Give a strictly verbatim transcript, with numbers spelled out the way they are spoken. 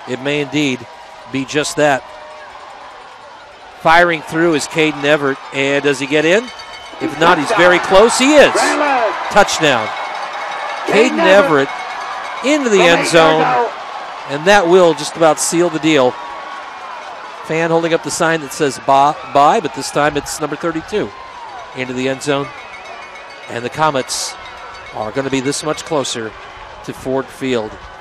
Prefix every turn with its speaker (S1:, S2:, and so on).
S1: it may indeed be just that. Firing through is Caden Evert, and does he get in? If not, he's very close. He is. Touchdown. Caden Evert into the end zone, and that will just about seal the deal. Fan holding up the sign that says bye, bye, but this time it's number thirty-two into the end zone. And the Comets are going to be this much closer to Ford Field.